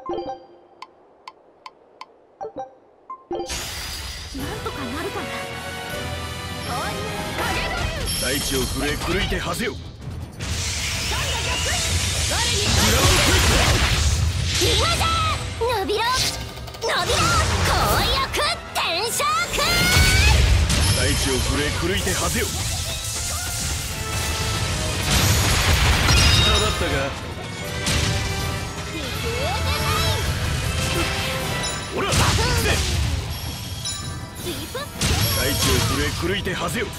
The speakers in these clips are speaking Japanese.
なんとかなるかな。 大地を震え狂いてはせよ。 伸びろ伸びろ紅翼転生区。 大地を震え狂いてはせよ。下だったがほら行くぜ。大地を震え狂いてはせよ。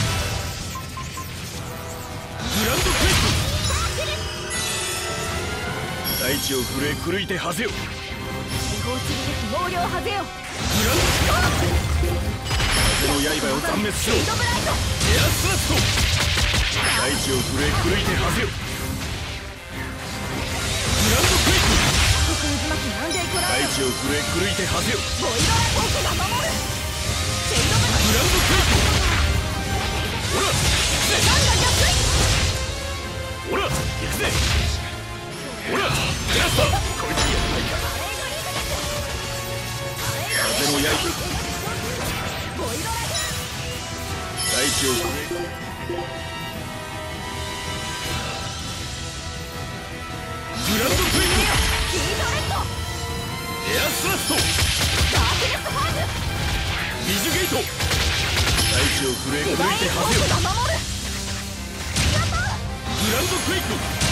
グランドクエイク。大地を震え狂いてはせよ。 毛量はぜよ。 グランド風の刃を断滅しろ。エアスラット。大地を震え狂いてはせよ。グランドクエイク。大地を震え狂いてはせよ。 ボイドラポークが守る。 グランドクエイク。ほらほら行くぜ。ほらクラスター。こいつやばいか。風の刃。大地を震えグランドクエイク。エアスラスト。ビジュゲート。大地を震え狂いてはせよ。グランドクエイク。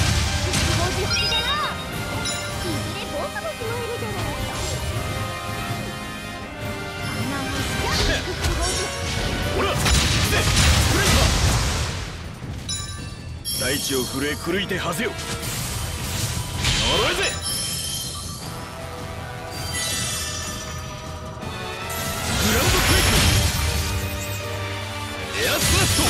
ほら大地を震え狂いてはせよ。呪えぜ。グランドクエイク。エアスラスト。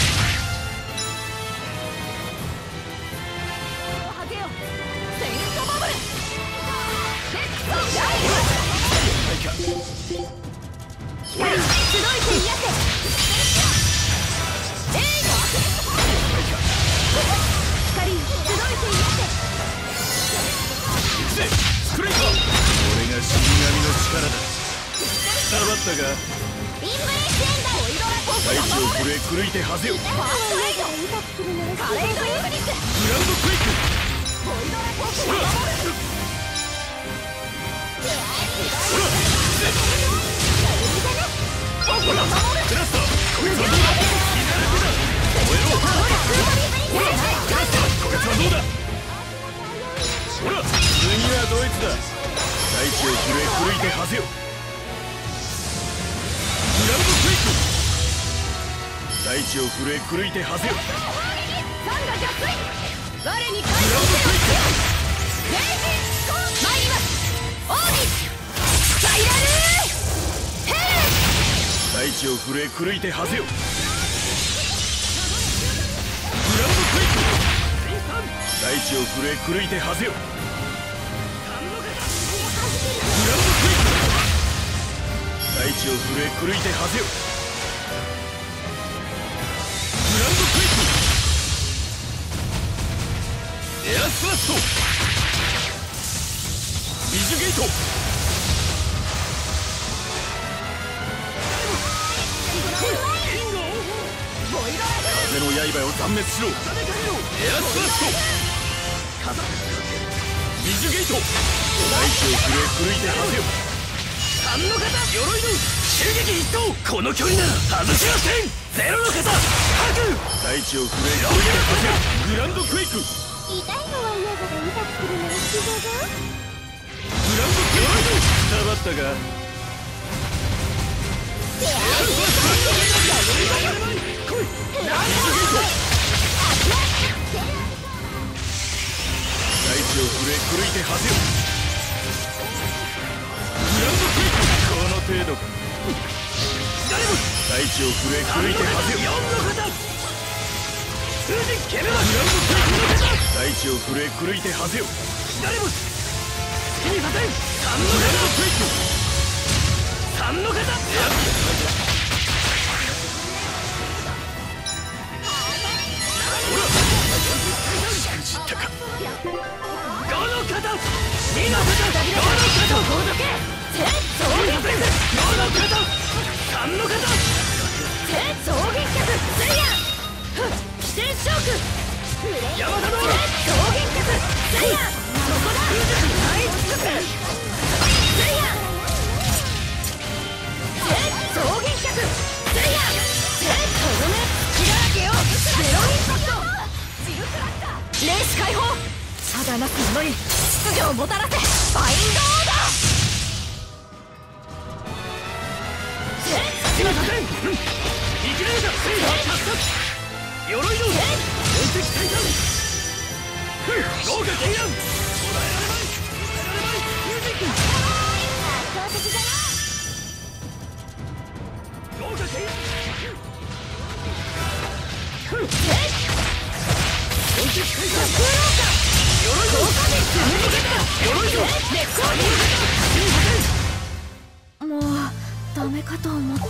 俺が死神の力だ。伝わったか。大地を震え狂いてはせよ。グランドクエイク。ほらほらクラスター。こいつはどうだ。燃えろ。ほらクラスター。こいつはどうだ。ほら次はドイツだ。大地を震え狂いてはせよ。グランドクエイク。大地を震え狂いてはせよ。グランドクエイク。大地を震え狂いてはせよ。グランドクエイク。大地を震え狂いてはせよ。グランドクエイク。大地を震え狂いてはせよ。グランドクエイク。エアスラスト。ビジュゲート。風の刃を断滅しろ。エアスラスト。ビジュゲート。大地を震え狂いてはせよ。3の型鎧の襲撃一投。この距離なら外しません。ゼロの型白。大地を震え狂いてはせよ。グランドクエイク。 痛いのは嫌だが痛くするのが好きだぞ。 グランドクエイク。伝わったか。エアスラスト。来い。ビジュゲート。大地を震え狂いてはせよ。グランドクエイク。この程度か。大地を震え狂いてはせよ。グランドクエイク。大地を震え狂いてはせよ。左も好きにさせん。グランドクエイク。3の型。しくじったか。5の型。2の型。 なす者に秩序をもたらせ。バインドオーダー。 すみません。生きられた。セイバー発殺。鎧の連石タイタン。豪華絢爛。捉えられまい。捉えられまい。ミュージック。 圧倒的だな。 豪華絢爛。連石タイタン。鎧の鎧のもうダメかと思った。